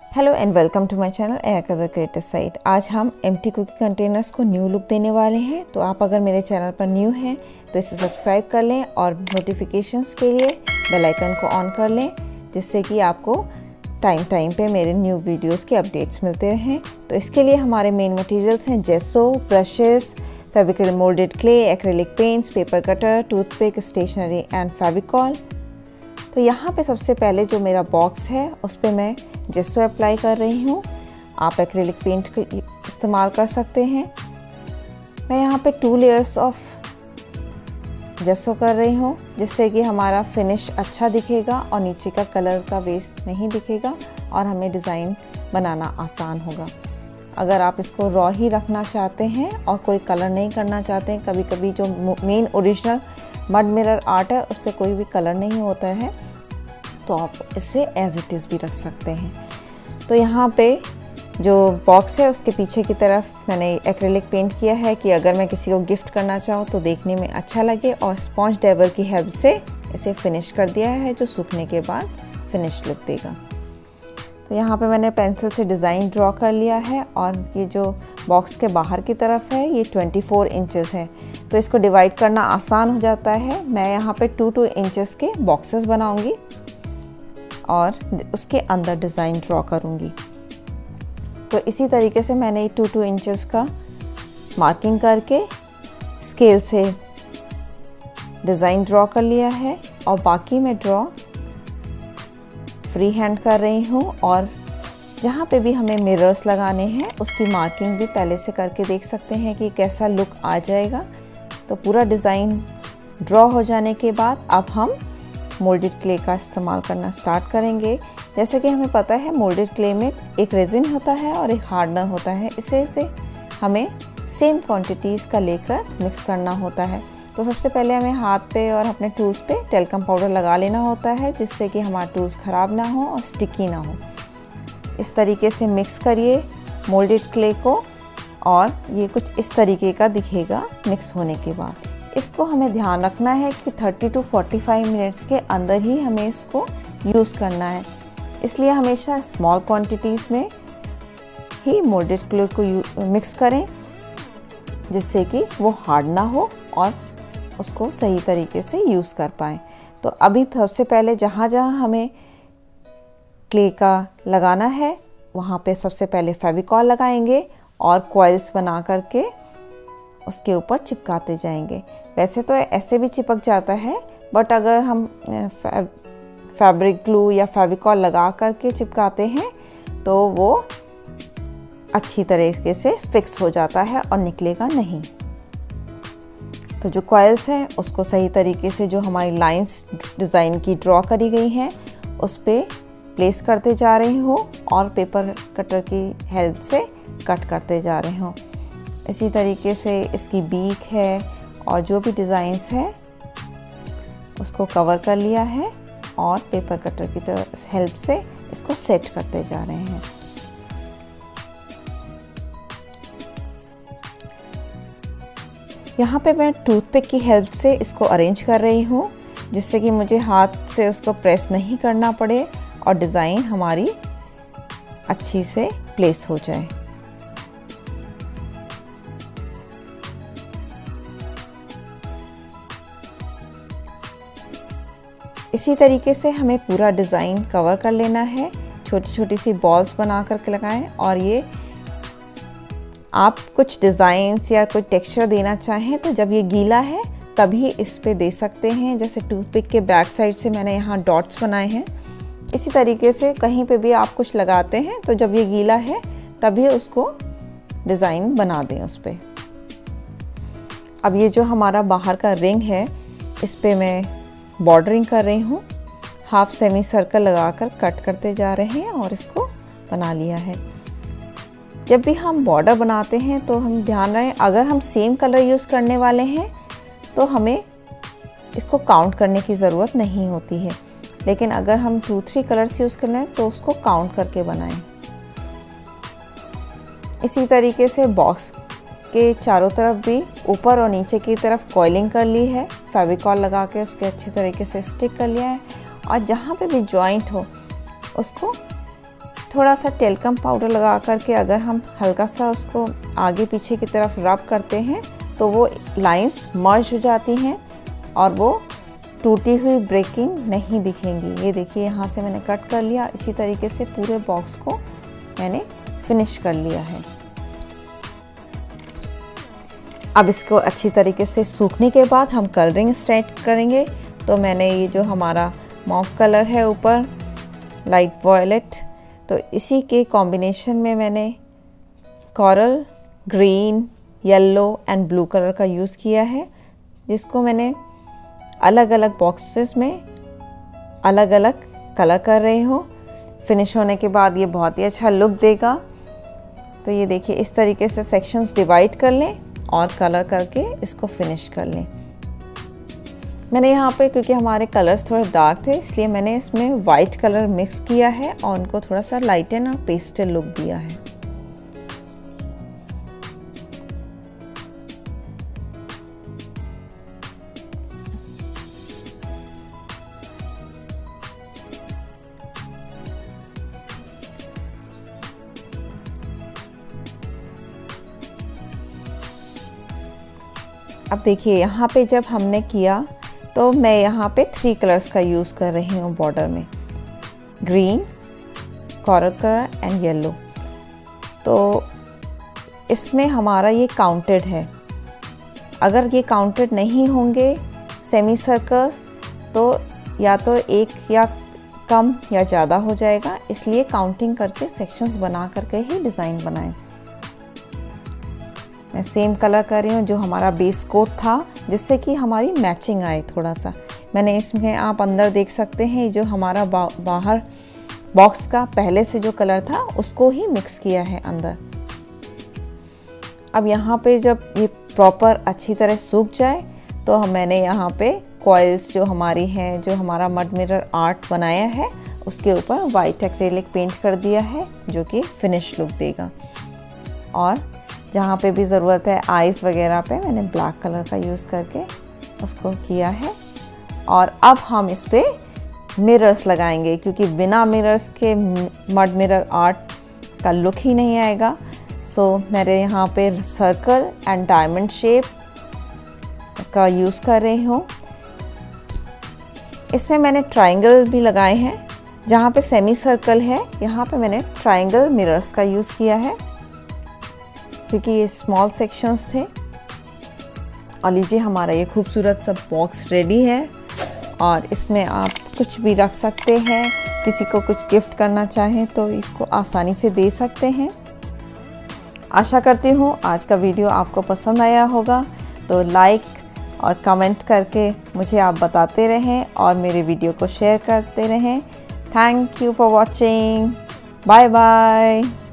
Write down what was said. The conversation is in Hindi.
Hello and welcome to my channel aka the creative site. आज हम एम्प्टी कुकी कंटेनर्स को न्यू लुक देने वाले हैं। तो आप अगर मेरे चैनल पर न्यू हैं तो इसे सब्सक्राइब कर लें और नोटिफिकेशंस के लिए बेल आइकन को ऑन कर लें, जिससे कि आपको टाइम पे मेरे न्यू वीडियोस के अपडेट्स मिलते रहें। तो इसके लिए हमारे मेन मटेरियल्स हैं gesso, brushes, Fevicryl moulded clay, acrylic paints, paper cutter, toothpick, stationery and Fevicol. तो यहाँ पे सबसे पहले जो मेरा बॉक्स है उस पर मैं जेसो अप्लाई कर रही हूँ। आप एक्रेलिक पेंट का इस्तेमाल कर सकते हैं। मैं यहाँ पे 2 लेयर्स ऑफ जेसो कर रही हूँ, जिससे कि हमारा फिनिश अच्छा दिखेगा और नीचे का कलर का वेस्ट नहीं दिखेगा और हमें डिज़ाइन बनाना आसान होगा। अगर आप इसको रॉ ही रखना चाहते हैं और कोई कलर नहीं करना चाहते हैं, कभी कभी जो main original mud mirror art है उस पर कोई भी कलर नहीं होता है, तो आप इसे एज इट इज़ भी रख सकते हैं। तो यहाँ पे जो बॉक्स है उसके पीछे की तरफ मैंने एक्रेलिक पेंट किया है कि अगर मैं किसी को गिफ्ट करना चाहूँ तो देखने में अच्छा लगे, और स्पॉन्ज डेबर की हेल्प से इसे फिनिश कर दिया है, जो सूखने के बाद फिनिश लुक देगा। तो यहाँ पे मैंने पेंसिल से डिज़ाइन ड्रॉ कर लिया है, और ये जो बॉक्स के बाहर की तरफ है ये 24 इंचेस है, तो इसको डिवाइड करना आसान हो जाता है। मैं यहाँ पे 2-2 इंचेस के बॉक्सेस बनाऊंगी और उसके अंदर डिज़ाइन ड्रॉ करूँगी। तो इसी तरीके से मैंने 2-2 इंचेस का मार्किंग करके स्केल से डिज़ाइन ड्रॉ कर लिया है, और बाकी मैं ड्रॉ फ्री हैंड कर रही हूँ। और जहाँ पे भी हमें मिरर्स लगाने हैं उसकी मार्किंग भी पहले से करके देख सकते हैं कि कैसा लुक आ जाएगा। तो पूरा डिज़ाइन ड्रॉ हो जाने के बाद अब हम मोल्डेड क्ले का इस्तेमाल करना स्टार्ट करेंगे। जैसे कि हमें पता है मोल्डेड क्ले में एक रेजिन होता है और एक हार्डनर होता है, इसे हमें सेम क्वांटिटीज़ का लेकर मिक्स करना होता है। तो सबसे पहले हमें हाथ पे और अपने टूल्स पे टेल्कम पाउडर लगा लेना होता है, जिससे कि हमारे टूल्स ख़राब ना हो और स्टिकी ना हो। इस तरीके से मिक्स करिए मोल्डेड क्ले को, और ये कुछ इस तरीके का दिखेगा मिक्स होने के बाद। इसको हमें ध्यान रखना है कि 30 to 45 मिनट्स के अंदर ही हमें इसको यूज़ करना है, इसलिए हमेशा स्मॉल क्वांटिटीज़ में ही मोल्डेड क्ले को मिक्स करें, जिससे कि वो हार्ड ना हो और उसको सही तरीके से यूज़ कर पाएँ। तो अभी सबसे पहले जहाँ जहाँ हमें क्ले का लगाना है वहाँ पे सबसे पहले फेविकॉल लगाएंगे और कॉइल्स बना करके उसके ऊपर चिपकाते जाएंगे। वैसे तो ऐसे भी चिपक जाता है, बट अगर हम फैब्रिक ग्लू या फेविकॉल लगा करके चिपकाते हैं तो वो अच्छी तरीके से फिक्स हो जाता है और निकलेगा नहीं। तो जो कॉइल्स हैं उसको सही तरीके से जो हमारी लाइंस डिज़ाइन की ड्रॉ करी गई हैं उस पर प्लेस करते जा रही हूँ, और पेपर कटर की हेल्प से कट करते जा रही हूँ। इसी तरीके से इसकी बीक है और जो भी डिज़ाइंस है उसको कवर कर लिया है, और पेपर कटर की हेल्प से इसको सेट करते जा रहे हैं। यहाँ पे मैं टूथपिक की हेल्प से इसको अरेंज कर रही हूँ, जिससे कि मुझे हाथ से उसको प्रेस नहीं करना पड़े और डिज़ाइन हमारी अच्छी से प्लेस हो जाए। इसी तरीके से हमें पूरा डिज़ाइन कवर कर लेना है। छोटी छोटी सी बॉल्स बना करके लगाएं, और ये आप कुछ डिज़ाइंस या कोई टेक्सचर देना चाहें तो जब ये गीला है तभी इस पे दे सकते हैं। जैसे टूथपिक के बैक साइड से मैंने यहाँ डॉट्स बनाए हैं। इसी तरीके से कहीं पे भी आप कुछ लगाते हैं तो जब ये गीला है तभी उसको डिज़ाइन बना दें उस पर। अब ये जो हमारा बाहर का रिंग है इस पर मैं बॉर्डरिंग कर रही हूँ। हाफ सेमी सर्कल लगाकर कट करते जा रहे हैं और इसको बना लिया है। जब भी हम बॉर्डर बनाते हैं तो हम ध्यान रखें, अगर हम सेम कलर यूज़ करने वाले हैं तो हमें इसको काउंट करने की ज़रूरत नहीं होती है, लेकिन अगर हम 2-3 कलर्स यूज़ करना है तो उसको काउंट करके बनाएं। इसी तरीके से बॉक्स के चारों तरफ भी ऊपर और नीचे की तरफ कॉइलिंग कर ली है, फेविकॉल लगा के उसके अच्छी तरीके से स्टिक कर लिया है, और जहाँ पे भी जॉइंट हो उसको थोड़ा सा टेल्कम पाउडर लगा करके अगर हम हल्का सा उसको आगे पीछे की तरफ रब करते हैं तो वो लाइंस मर्ज हो जाती हैं और वो टूटी हुई ब्रेकिंग नहीं दिखेंगी। ये देखिए यहाँ से मैंने कट कर लिया। इसी तरीके से पूरे बॉक्स को मैंने फिनिश कर लिया है। अब इसको अच्छी तरीके से सूखने के बाद हम कलरिंग स्टार्ट करेंगे। तो मैंने ये जो हमारा मॉव कलर है ऊपर लाइट वॉयलेट, तो इसी के कॉम्बिनेशन में मैंने coral, green, yellow and blue colour का यूज़ किया है, जिसको मैंने अलग अलग बॉक्सेस में अलग अलग कलर कर रही हूँ। फिनिश होने के बाद ये बहुत ही अच्छा लुक देगा। तो ये देखिए इस तरीके से सेक्शंस डिवाइड कर लें और कलर करके इसको फिनिश कर लें। मैंने यहाँ पे क्योंकि हमारे कलर्स थोड़े डार्क थे इसलिए मैंने इसमें वाइट कलर मिक्स किया है और उनको थोड़ा सा लाइटन और पेस्टल लुक दिया है। अब देखिए यहाँ पे जब हमने किया तो मैं यहाँ पे 3 कलर्स का यूज़ कर रही हूँ बॉर्डर में, green, coral colour and yellow. तो इसमें हमारा ये काउंटेड है। अगर ये काउंटेड नहीं होंगे सेमी सर्कल्स तो या तो एक या कम या ज़्यादा हो जाएगा, इसलिए काउंटिंग करके सेक्शंस बना करके ही डिज़ाइन बनाएं। मैं सेम कलर कर रही हूँ जो हमारा बेस कोट था, जिससे कि हमारी मैचिंग आए थोड़ा सा। मैंने इसमें आप अंदर देख सकते हैं जो हमारा बाहर बॉक्स का पहले से जो कलर था उसको ही मिक्स किया है अंदर। अब यहाँ पे जब ये प्रॉपर अच्छी तरह सूख जाए तो मैंने यहाँ पे कॉइल्स जो हमारी हैं, जो हमारा मड मिरर आर्ट बनाया है उसके ऊपर वाइट एक्रेलिक पेंट कर दिया है, जो कि फिनिश लुक देगा। और जहाँ पे भी ज़रूरत है आइस वगैरह पे मैंने ब्लैक कलर का यूज़ करके उसको किया है। और अब हम इस पे मिरर्स लगाएंगे, क्योंकि बिना मिरर्स के मड मिरर आर्ट का लुक ही नहीं आएगा। सो मेरे यहाँ पे सर्कल एंड डायमंड शेप का यूज़ कर रही हूँ। इसमें मैंने ट्रायंगल भी लगाए हैं। जहाँ पे सेमी सर्कल है यहाँ पे मैंने ट्रायंगल मिरर्स का यूज़ किया है, क्योंकि ये स्मॉल सेक्शंस थे। और लीजिए हमारा ये खूबसूरत सा बॉक्स रेडी है और इसमें आप कुछ भी रख सकते हैं। किसी को कुछ गिफ्ट करना चाहें तो इसको आसानी से दे सकते हैं। आशा करती हूँ आज का वीडियो आपको पसंद आया होगा, तो लाइक और कमेंट करके मुझे आप बताते रहें और मेरे वीडियो को शेयर करते रहें। Thank you for watching. Bye bye.